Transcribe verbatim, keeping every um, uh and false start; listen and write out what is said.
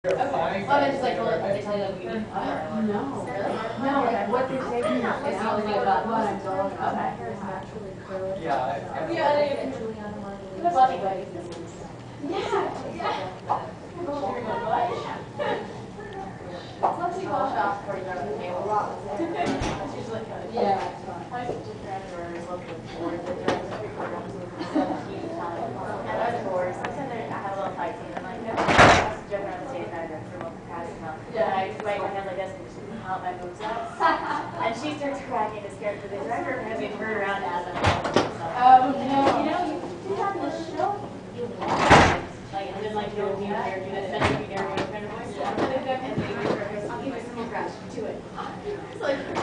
Okay. Well, it's like, well, they tell you that we need cover. No. Really? No, like what they say to me is It's not like about what I'm going okay. on. My hair is naturally curly. Yeah. Yeah, I didn't. Juliana Margulies. That's funny, but Yeah, yeah. let's see wash off before you go to the table. It's usually good. Yeah, it's fine. My sister grandmother is looking for the director of programs seventeen times. And I was bored, so I said I have a little fight scene. I'm like, no, I was joking around the stage manager for a little passing out. Yeah. And I just wave my hand like this and just count my moves up. And she starts cracking his character. The director has me turn around as I'm Oh, no. You know, you do that in the show. You laugh. Like, and then, like, you'll do there, do this, then you do there, kind of voice. And then, and then, you do it. Do it. It's like,